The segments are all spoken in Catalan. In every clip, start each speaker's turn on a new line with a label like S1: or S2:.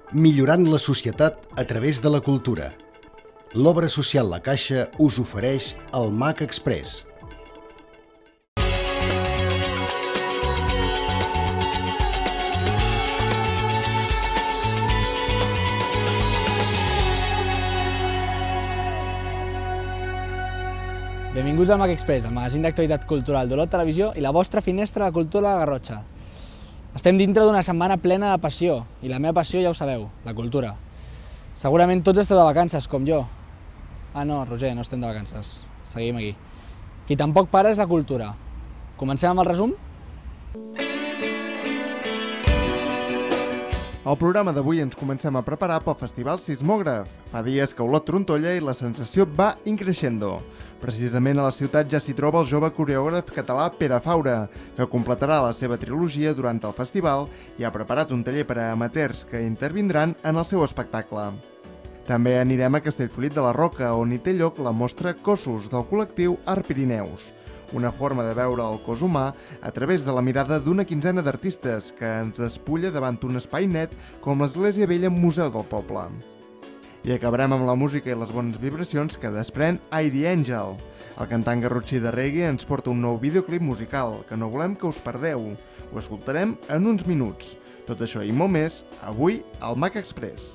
S1: Millorant la societat a través de la cultura. L'obra social La Caixa us ofereix el MAC Express.
S2: Benvinguts al MAC Express, el magazín d'actualitat cultural d'Olot Televisió i la vostra finestra de cultura de la Garrotxa. Estem dintre d'una setmana plena de passió, i la meva passió ja ho sabeu, la cultura. Segurament tots esteu de vacances, com jo. Ah no, Roger, no estem de vacances, seguim aquí. Qui tampoc para és la cultura. Comencem amb el resum?
S3: Al programa d'avui ens comencem a preparar pel Festival Sismògraf. Fa dies que Olot trontolla i la sensació va increixendo. Precisament a la ciutat ja s'hi troba el jove coreògraf català Pere Faura, que completarà la seva trilogia durant el festival i ha preparat un taller per a amateurs que intervindran en el seu espectacle. També anirem a Castellfollit de la Roca, on hi té lloc la mostra Cossos del col·lectiu Art Pirineus, una forma de veure el cos humà a través de la mirada d'una quinzena d'artistes que ens despulla davant un espai net com l'Església Vella Museu del Poble. I acabarem amb la música i les bones vibracions que desprèn I.D. Angel. El cantant garrotxí de reggae ens porta un nou videoclip musical que no volem que us perdeu. Ho escoltarem en uns minuts. Tot això i molt més, avui al MAC Express.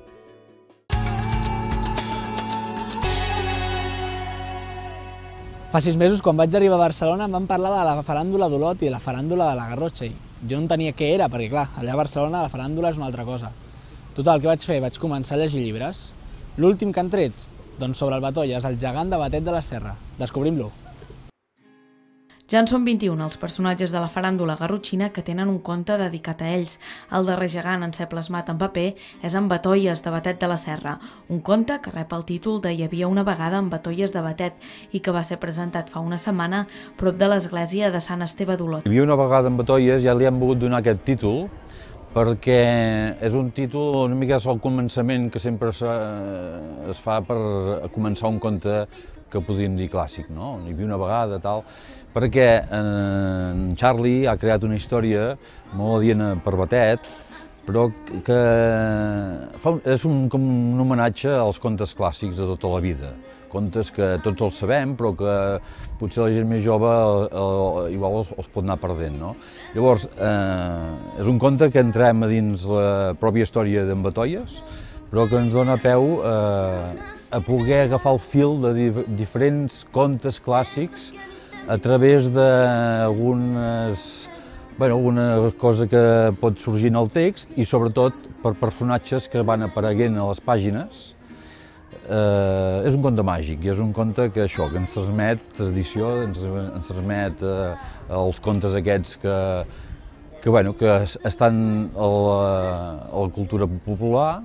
S2: Fa 6 mesos, quan vaig arribar a Barcelona, em van parlar de la faràndula d'Olot i de la faràndula de la Garrotxa. I jo no entenia què era, perquè clar, allà a Barcelona la faràndula és una altra cosa. Total, què vaig fer? Vaig començar a llegir llibres. L'últim que han tret? Doncs sobre el Batolles, el gegant de Batet de la Serra. Descobrim-lo.
S4: Ja en són 21 els personatges de la faràndula garrotxina que tenen un conte dedicat a ells. El darrer gegant en ser plasmat en paper és en Batolles de Batet de la Serra, un conte que rep el títol de Hi havia una vegada en Batolles de Batet i que va ser presentat fa una setmana prop de l'església de Sant Esteve d'Olot.
S5: Hi havia una vegada en Batolles, ja li han volgut donar aquest títol, perquè és un títol una mica al començament que sempre es fa per començar un conte que podríem dir clàssic, no? Hi havia una vegada, tal, perquè en Charlie ha creat una història molt adient per Batet, però que és com un homenatge als contes clàssics de tota la vida. Contes que tots els sabem, però que potser la gent més jove igual els pot anar perdent, no? Llavors, és un conte que entrem a dins la pròpia història d'en Batolles, però que ens dona peu a poder agafar el fil de diferents contes clàssics a través d'alguna cosa que pot sorgir en el text i sobretot per personatges que van apareguent a les pàgines. És un conte màgic i és un conte que ens transmet tradició, ens transmet els contes aquests que estan a la cultura popular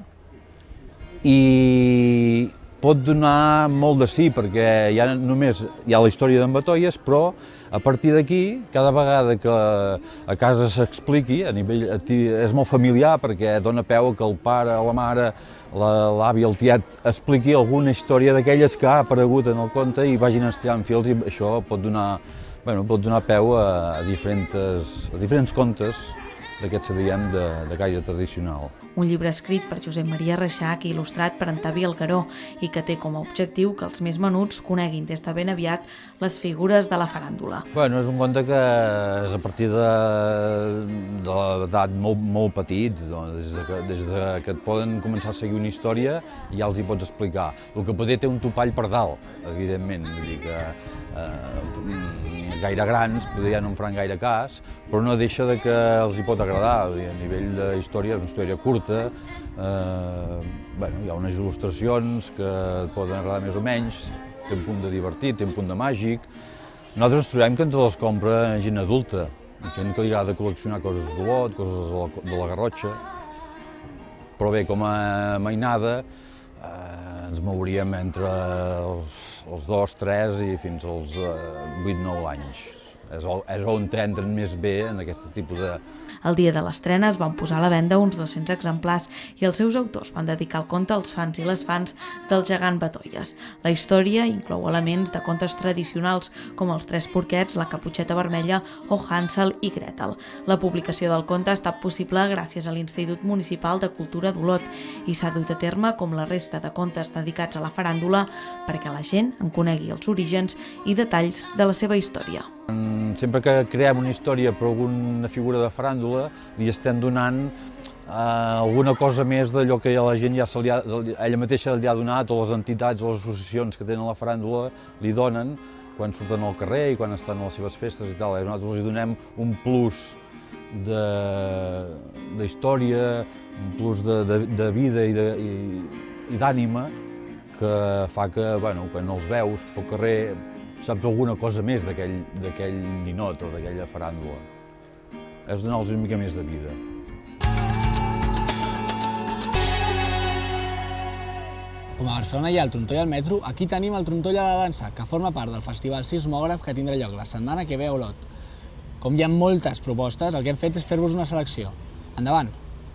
S5: i pot donar molt de sí, perquè ja només hi ha la història d'en Batolles, però a partir d'aquí, cada vegada que a casa s'expliqui, és molt familiar perquè dona peu que el pare, la mare, l'avi, el tiet expliqui alguna història d'aquelles que ha aparegut en el conte i vagin estirant fils i això pot donar peu a diferents contes d'aquests, diguem, de gaire tradicional.
S4: Un llibre escrit per Josep Maria Reixach i il·lustrat per Antavi Algueró i que té com a objectiu que els més menuts coneguin des de ben aviat les figures de la faràndula.
S5: És un conte que és a partir d'edat molt petits, des que et poden començar a seguir una història ja els hi pots explicar. El que poder té un topall per dalt, evidentment, vull dir que gaire grans potser ja no en faran gaire cas, però no deixa que els hi pot agradar. A nivell de història, és una història curta, hi ha unes il·lustracions que et poden agradar més o menys, té un punt de divertit, té un punt de màgic. Nosaltres ens trobem que ens les compra gent adulta, gent que li agrada col·leccionar coses d'Olot, coses de la Garrotxa, però bé, com a mainada ens mouríem entre els 2, 3 i fins als 8, 9 anys. És on entren més bé en aquest tipus de...
S4: El dia de l'estrena es van posar a la venda uns 200 exemplars i els seus autors van dedicar el conte als fans i les fans del gegant Batoies. La història inclou elements de contes tradicionals com els Tres porquets, la Caputxeta vermella o Hansel i Gretel. La publicació del conte ha estat possible gràcies a l'Institut Municipal de Cultura d'Olot i s'ha dut a terme com la resta de contes dedicats a la faràndula perquè la gent en conegui els orígens i detalls de la seva història.
S5: Sempre que creem una història per alguna figura de faràndula, li estem donant alguna cosa més d'allò que la gent ja ella mateixa li ha donat, o les entitats o les associacions que tenen la faràndula li donen quan surten al carrer i quan estan a les seves festes i tal. Nosaltres els donem un plus d'història, un plus de vida i d'ànima que fa que, quan els veus pel carrer, saps alguna cosa més d'aquell ninot o d'aquella faràndula. És donar-los una mica més de vida.
S2: Com a Barcelona hi ha el Trontoll al metro, aquí tenim el Trontoll a la dansa, que forma part del Festival Sismògraf que tindrà lloc la setmana que ve a Olot. Com hi ha moltes propostes, el que hem fet és fer-vos una selecció. Endavant!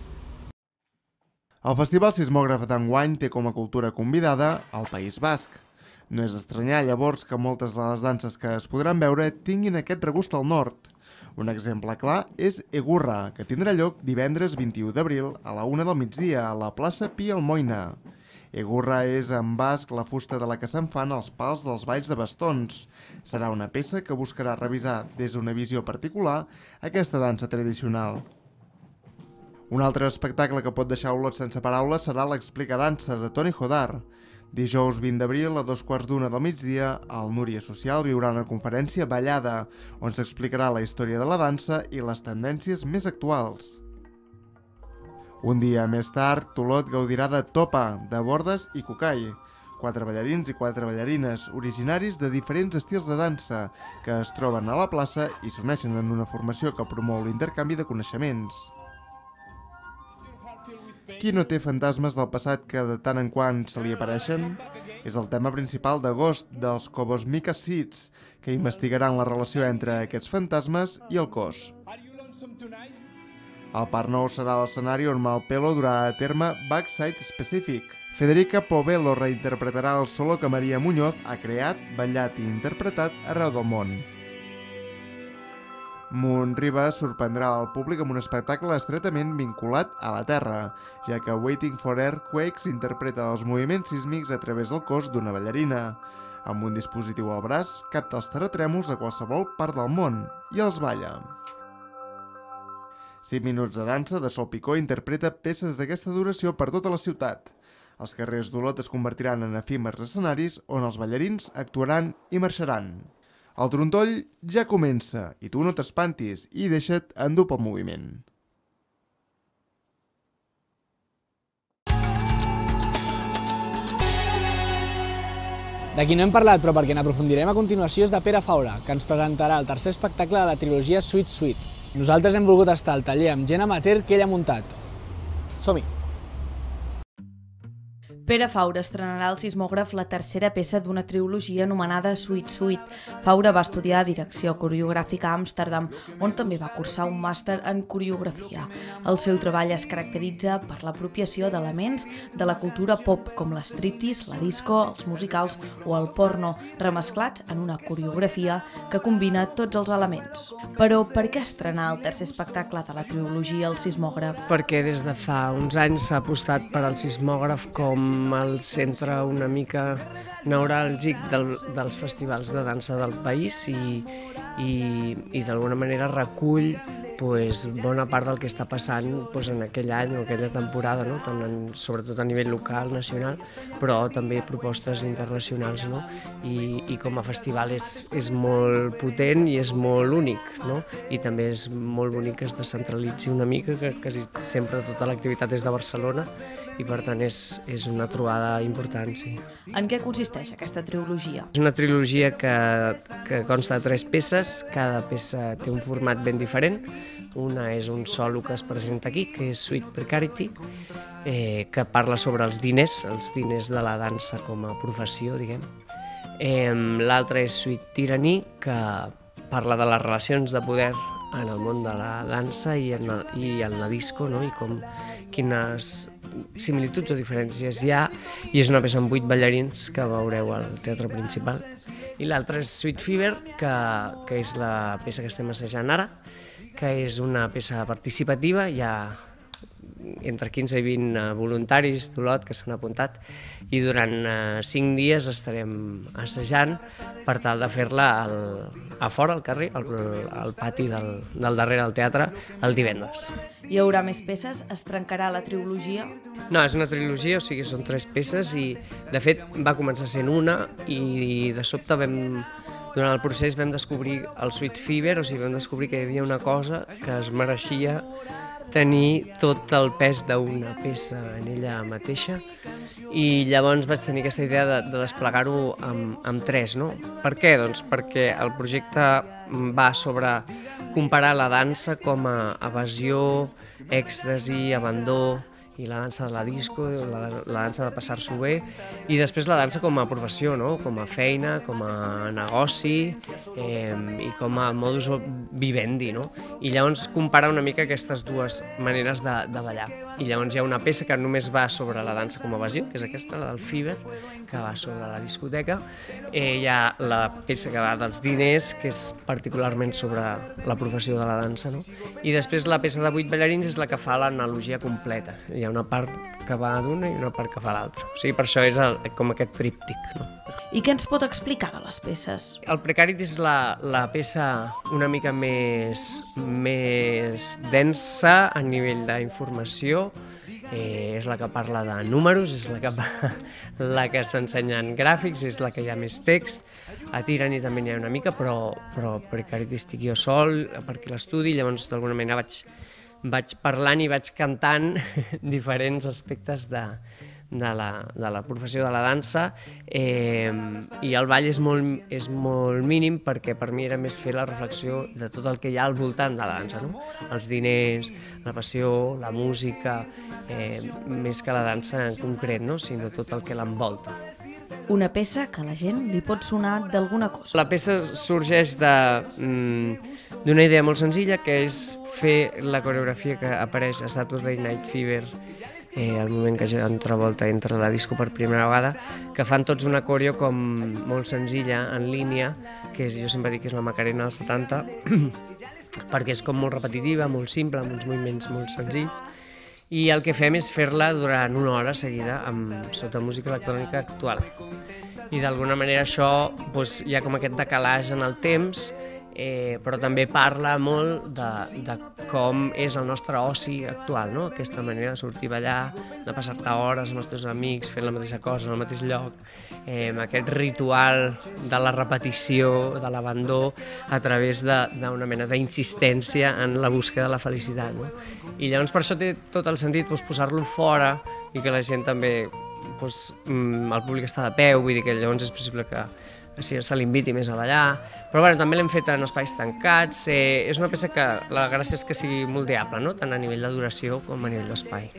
S3: El Festival Sismògraf d'enguany té com a cultura convidada el País Basc. No és estranyar, llavors, que moltes de les danses que es podran veure tinguin aquest regust al nord. Un exemple clar és Egurra, que tindrà lloc divendres 21 d'abril a la 1 del migdia a la plaça Pi Almoina. Egurra és en basc la fusta de la que se'n fan els pals dels balls de bastons. Serà una peça que buscarà revisar des d'una visió particular aquesta dansa tradicional. Un altre espectacle que pot deixar Olot sense paraules serà l'Explicadansa de Toni Jodar. Dijous 20 d'abril a 2:15 del migdia, el Núria Social viurà una conferència ballada, on s'explicarà la història de la dansa i les tendències més actuals. Un dia més tard, Olot gaudirà de Topa, de Bordes i Cucai, 4 ballarins i 4 ballarines, originaris de diferents estils de dansa, que es troben a la plaça i s'uneixen en una formació que promou l'intercanvi de coneixements. Qui no té fantasmes del passat que de tant en quant se li apareixen? És el tema principal d'agost dels Kobosmika Seeds, que investigaran la relació entre aquests fantasmes i el cos. El Parc Nou serà l'escenari on Malpelo durà a terme Backside Specific. Federica Povelo reinterpretarà el solo que Maria Muñoz ha creat, ballat i interpretat arreu del món. Moonriba sorprendrà el públic amb un espectacle estretament vinculat a la Terra, ja que Waiting for Earthquakes interpreta els moviments sísmics a través del cos d'una ballarina. Amb un dispositiu al braç, capta els terratrèmols a qualsevol part del món i els balla. 5 minuts de dansa de Sol Picó interpreta peces d'aquesta duració per tota la ciutat. Els carrers d'Olot es convertiran en efímers escenaris on els ballarins actuaran i marxaran. El trontoll ja comença, i tu no t'espantis i deixa't endur pel moviment.
S2: De qui no hem parlat, però perquè n'aprofundirem a continuació, és de Pere Faura, que ens presentarà el tercer espectacle de la trilogia Sweet Sweet. Nosaltres hem volgut estar al taller amb gent amateur que ell ha muntat. Som-hi!
S4: Pere Faura estrenarà al Sismògraf la tercera peça d'una trilogia anomenada Sweet Sweet. Faura va estudiar direcció coreogràfica a Amsterdam, on també va cursar un màster en coreografia. El seu treball es caracteritza per l'apropiació d'elements de la cultura pop, com l'estriptease, la disco, els musicals o el porno, remesclats en una coreografia que combina tots els elements. Però per què estrenar el tercer espectacle de la trilogia al Sismògraf?
S6: Perquè des de fa uns anys s'ha apostat per al Sismògraf com el centre una mica neuràlgic dels festivals de dansa del país i d'alguna manera recull bona part del que està passant en aquell any o aquella temporada, sobretot a nivell local, nacional, però també propostes internacionals. I com a festival és molt potent i és molt únic, i també és molt bonic que es descentralitzi una mica, que quasi sempre tota l'activitat és de Barcelona i per tant és una trobada important, sí.
S4: En què consisteix aquesta trilogia?
S6: És una trilogia que consta de 3 peces, cada peça té un format ben diferent. Una és un solo que es presenta aquí, que és Sweet Precarity, que parla sobre els diners de la dansa com a professió, diguem. L'altra és Sweet Tyranny, que parla de les relacions de poder en el món de la dansa i en la disco, no? I quines similituds o diferències hi ha, i és una peça amb 8 ballarins que veureu al teatre principal. I l'altra és Sweet Fever, que és la peça que estem assajant ara, que és una peça participativa. Hi ha entre 15 i 20 voluntaris d'Olot que s'han apuntat, i durant 5 dies estarem assajant per tal de fer-la a fora, al carrer, al pati del darrere del teatre, el divendres.
S4: Hi haurà més peces? Es trencarà la trilogia?
S6: No, és una trilogia, o sigui, són 3 peces, i de fet va començar sent una, i de sobte durant el procés vam descobrir el Sweet Fever, o sigui, vam descobrir que hi havia una cosa que es mereixia tenir tot el pes d'una peça en ella mateixa, i llavors vaig tenir aquesta idea de desplegar-ho amb 3, no? Per què? Doncs perquè el projecte va sobre comparar la dansa com a evasió, èxtasi, abandó, i la dansa de la disco, la dansa de passar-s'ho bé, i després la dansa com a professió, no? Com a feina, com a negoci, i com a modus vivendi, no? I llavors compara una mica aquestes dues maneres de ballar. I llavors hi ha una peça que només va sobre la dansa com a evasió, que és aquesta, la del Fever, que va sobre la discoteca. Hi ha la peça que va dels diners, que és particularment sobre la professió de la dansa, no? I després la peça de 8 ballarins és la que fa l'analogia completa. Hi ha una part que va d'una i una part que fa l'altra. O sigui, per això és com aquest tríptic, no?
S4: I què ens pot explicar de les peces?
S6: El Precarit és la peça una mica més densa a nivell d'informació. És la que parla de números, és la que s'ensenyen gràfics, és la que hi ha més text. A Tirani també n'hi ha una mica, però Precarit estic jo sol per aquí l'estudi, llavors d'alguna manera vaig parlant i vaig cantant diferents aspectes de la professió de la dansa, i el ball és molt mínim, perquè per mi era més fer la reflexió de tot el que hi ha al voltant de la dansa, no? Els diners, la passió, la música, més que la dansa en concret, no? Sinó tot el que l'envolta.
S4: Una peça que a la gent li pot sonar d'alguna cosa.
S6: La peça sorgeix d'una idea molt senzilla, que és fer la coreografia que apareix a Saturday Night Fever, al moment que John Travolta entra a la disco per primera vegada, que fan tots una coreo com molt senzilla, en línia, que jo sempre dic que és la Macarena dels 70, perquè és com molt repetitiva, molt simple, amb uns moviments molt senzills, i el que fem és fer-la durant una hora seguida sota música electrònica actual. I d'alguna manera això hi ha com aquest decalatge en el temps, però també parla molt de com és el nostre oci actual, no? Aquesta manera de sortir a ballar, de passar-te hores amb els teus amics fent la mateixa cosa en el mateix lloc, aquest ritual de la repetició, de l'abandó, a través d'una mena d'insistència en la búsqueda de la felicitat, no? I llavors per això té tot el sentit posar-lo fora, i que la gent també, el públic està de peu, vull dir que llavors és possible que se l'inviti més a ballar, però també l'hem fet en espais tancats. És una peça que la gràcia és que sigui moldeable, no? Tant a nivell de duració com a nivell d'espai.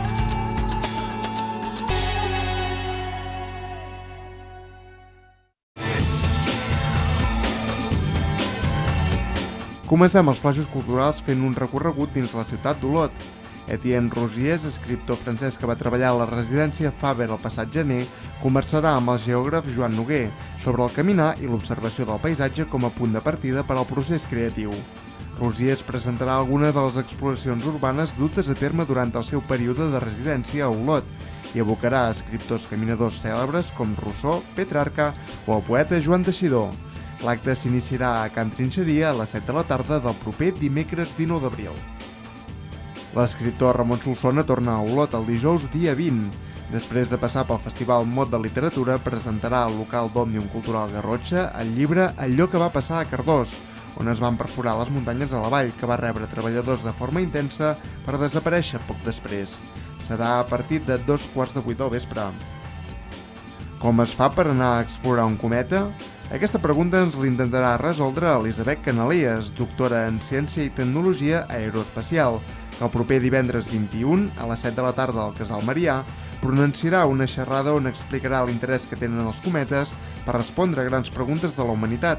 S3: Comencem els flaixos culturals fent un recorregut dins la ciutat d'Olot. Etienne Rosiers, escriptor francès que va treballar a la residència Faber el passat gener, conversarà amb el geògraf Joan Noguer sobre el caminar i l'observació del paisatge com a punt de partida per al procés creatiu. Rosiers presentarà algunes de les exploracions urbanes dutes a terme durant el seu període de residència a Olot i evocarà escriptors caminadors cèlebres com Rousseau, Petrarca o el poeta Joan Teixidor. L'acte s'iniciarà a Can Trinxeria a les 7 de la tarda del proper dimecres 19 d'abril. L'escriptor Ramon Solsona torna a Olot el dijous dia 20. Després de passar pel Festival Mot de Literatura, presentarà al local d'Òmnium Cultural Garrotxa el llibre Allò que va passar a Cardós, on es van perforar les muntanyes a la vall, que va rebre treballadors de forma intensa per desaparèixer poc després. Serà a partir de 2:15 del vespre. Com es fa per anar a explorar un cometa? Aquesta pregunta ens l'intentarà resoldre Elisabet Canalies, doctora en Ciència i Tecnologia Aeroespacial, que el proper divendres 21, a les 7 de la tarda al Casal Marià, pronunciarà una xerrada on explicarà l'interès que tenen els cometes per respondre a grans preguntes de la humanitat.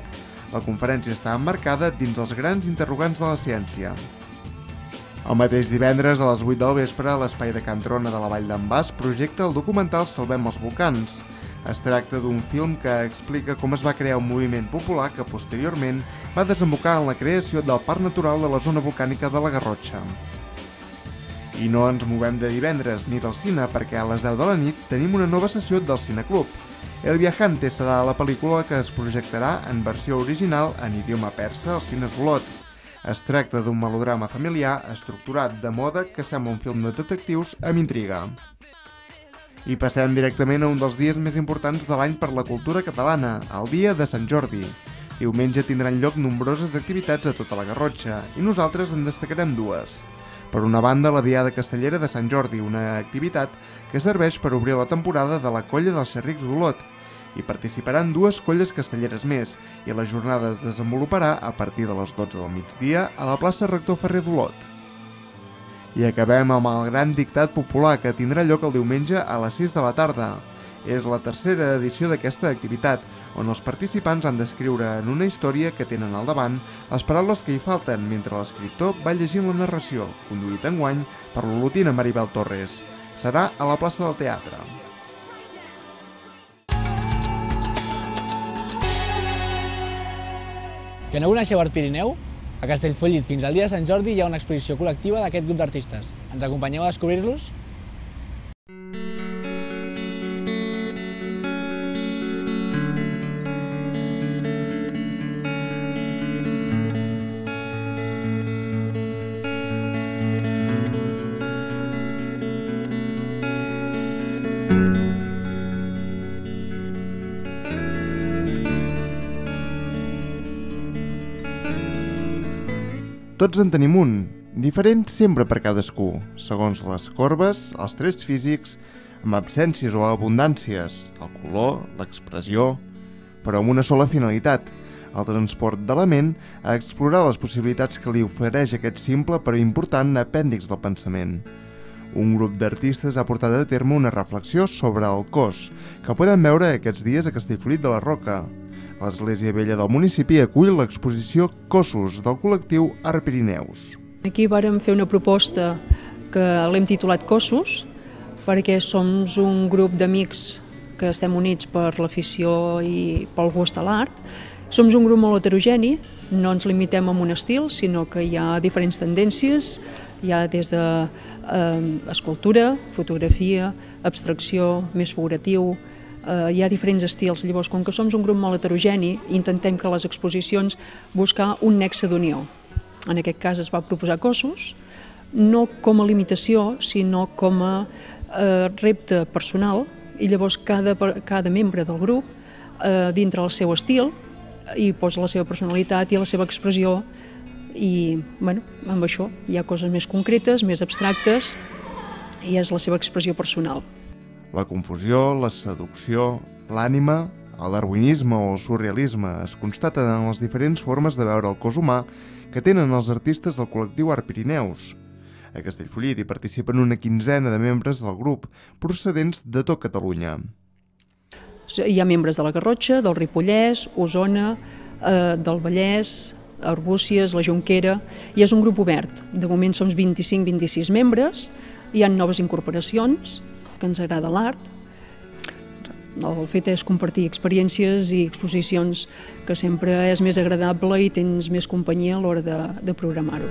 S3: La conferència està emmarcada dins els grans interrogants de la ciència. El mateix divendres a les 8 del vespre, l'Espai de Can Trona de la Vall d'en Bas projecta el documental Salvem els volcans. Es tracta d'un film que explica com es va crear un moviment popular que posteriorment va desembocar en la creació del Parc Natural de la Zona Volcànica de la Garrotxa. I no ens movem de divendres ni del cine perquè a les 10 de la nit tenim una nova sessió del Cineclub. El Viajante serà la pel·lícula que es projectarà en versió original en idioma persa als cines Olot. Es tracta d'un melodrama familiar estructurat de moda que sembla un film de detectius amb intriga. I passem directament a un dels dies més importants de l'any per la cultura catalana, el dia de Sant Jordi. Diumenge tindran lloc nombroses activitats a tota la Garrotxa i nosaltres en destacarem dues. Per una banda, la Diada Castellera de Sant Jordi, una activitat que serveix per obrir la temporada de la Colla dels Xerrics d'Olot. Hi participaran dues colles castelleres més i la jornada es desenvoluparà a partir de les 12 del migdia a la plaça Rector Ferrer d'Olot. I acabem amb el gran dictat popular que tindrà lloc el diumenge a les 6 de la tarda. És la tercera edició d'aquesta activitat, on els participants han d'escriure en una història que tenen al davant les paraules que hi falten mentre l'escriptor va llegint la narració, conduït enguany per l'olotina Maribel Torres. Serà a la plaça del Teatre.
S2: Que no coneixeu Art Pirineu? A Castellfollit fins al dia de Sant Jordi hi ha una exposició col·lectiva d'aquest grup d'artistes. Ens acompanyeu a descobrir-los?
S3: Tots en tenim un, diferent sempre per cadascú, segons les corbes, els trets físics, amb absències o abundàncies, el color, l'expressió, però amb una sola finalitat, el transport de la ment a explorar les possibilitats que li ofereix aquest simple però important apèndix del pensament. Un grup d'artistes ha portat a terme una reflexió sobre el cos, que podem veure aquests dies a Castellfollit de la Roca. L'Església Vella del municipi acull l'exposició Cossos del col·lectiu Art Pirineus.
S7: Aquí vàrem fer una proposta que l'hem titulat Cossos, perquè som un grup d'amics que estem units per l'afició i pel gust a l'art. Som un grup molt heterogeni, no ens limitem a un estil, sinó que hi ha diferents tendències, hi ha des d'escultura, fotografia, abstracció, més figuratiu, hi ha diferents estils. Llavors, com que som un grup molt heterogeni, intentem que a les exposicions buscar un nexe d'unió. En aquest cas es va proposar Cossos, no com a limitació, sinó com a repte personal, i llavors cada membre del grup, dintre el seu estil, hi posa la seva personalitat i la seva expressió, i amb això hi ha coses més concretes, més abstractes, i és la seva expressió personal.
S3: La confusió, la seducció, l'ànima, el darwinisme o el surrealisme es constaten en les diferents formes de veure el cos humà que tenen els artistes del col·lectiu Art Pirineus. A Castellfollit hi participen una quinzena de membres del grup, procedents de tot Catalunya.
S7: Hi ha membres de la Garrotxa, del Ripollès, Osona, del Vallès, Arbúcies, la Jonquera, i és un grup obert. De moment som 25-26 membres, hi ha noves incorporacions, que ens agrada l'art. El fet és compartir experiències i exposicions, que sempre és més agradable i tens més companyia a l'hora de programar-ho.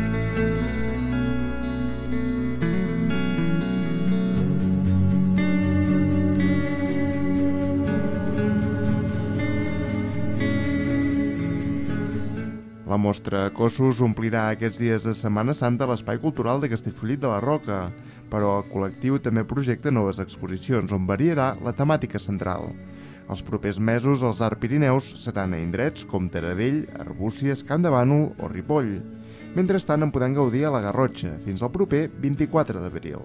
S3: La mostra Cossos omplirà aquests dies de Setmana Santa l'Espai Cultural de Castellfollit de la Roca, però el col·lectiu també projecta noves exposicions on variarà la temàtica central. Els propers mesos els Art Pirineus seran a indrets com Taradell, Arbúcies, Camp de Bànol o Ripoll. Mentrestant en podem gaudir a la Garrotxa fins al proper 24 d'abril.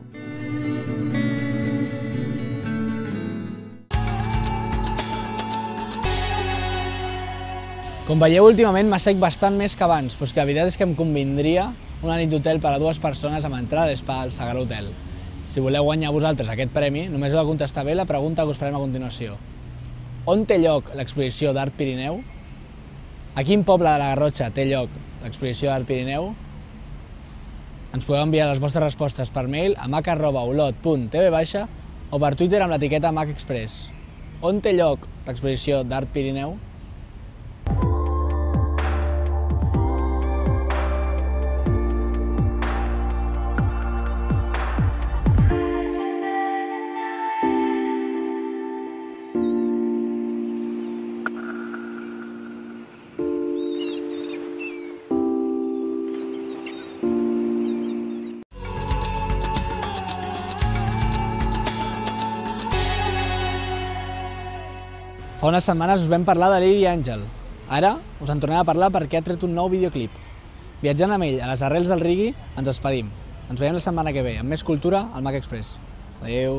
S2: Com veieu, últimament m'assec bastant més que abans, però és que la veritat és que em convindria una nit d'hotel per a 2 persones amb entrada d'espa al Sagrà Hotel. Si voleu guanyar vosaltres aquest premi, només heu de contestar bé la pregunta que us farem a continuació. On té lloc l'exposició d'Art Pirineu? A quin poble de la Garrotxa té lloc l'exposició d'Art Pirineu? Ens podeu enviar les vostres respostes per mail a mac@olot.tv- o per Twitter amb l'etiqueta MacExpress. On té lloc l'exposició d'Art Pirineu? Fa unes setmanes us vam parlar de Lily Àngel. Ara us en tornem a parlar perquè ha tret un nou videoclip. Viatjant amb ell a les arrels del reggae, ens despedim. Ens veiem la setmana que ve amb més cultura al MacExpress. Adéu.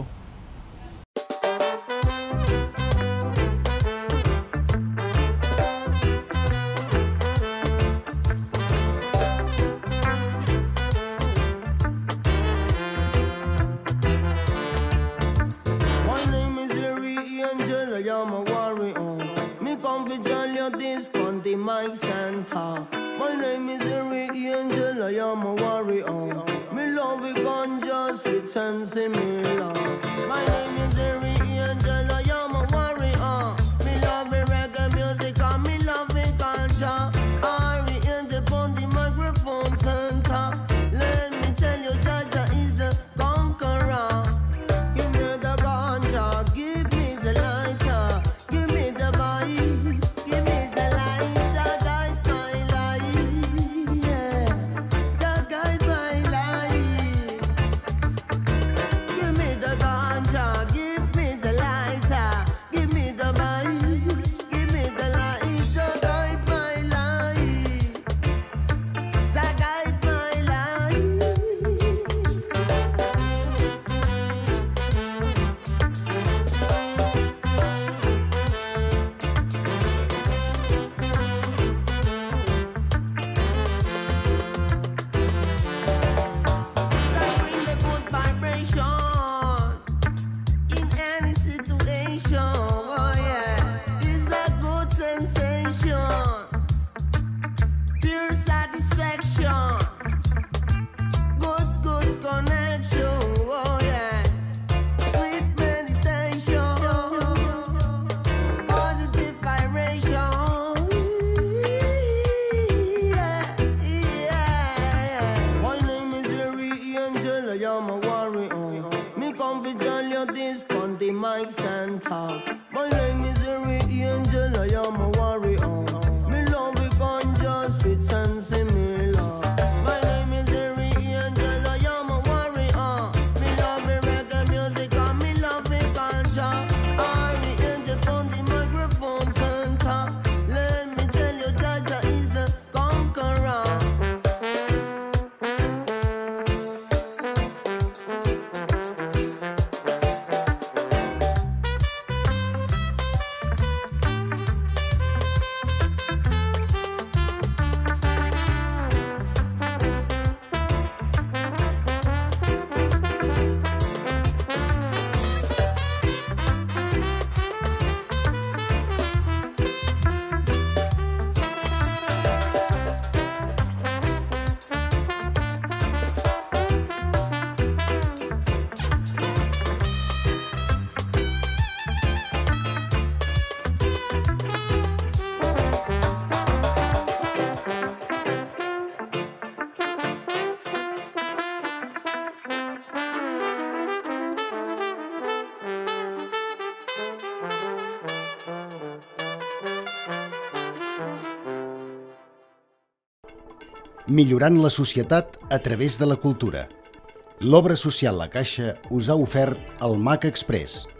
S8: Mike Santa. My name is Harry Angel, I am a warrior. Me love it ganja, sweet and similar. My name is Harry Angel, I am a warrior. Me love it reggae music and me love it ganja. Harry Angel on the microphone center. Let me tell you, Jaja is a conqueror. Give me the ganja, give me the lighter, give me the vibe. Mike Santa. My name is Harry Angel, I am a warrior. Me love it ganja, sweet and similar. My name is Harry Angel, I am a warrior. Me love it reggae music and me love it ganja. Harry Angel on the microphone center. Let me tell you, Jaja is a conqueror.
S1: Millorant la societat a través de la cultura. L'obra social La Caixa us ha ofert el MacExpress.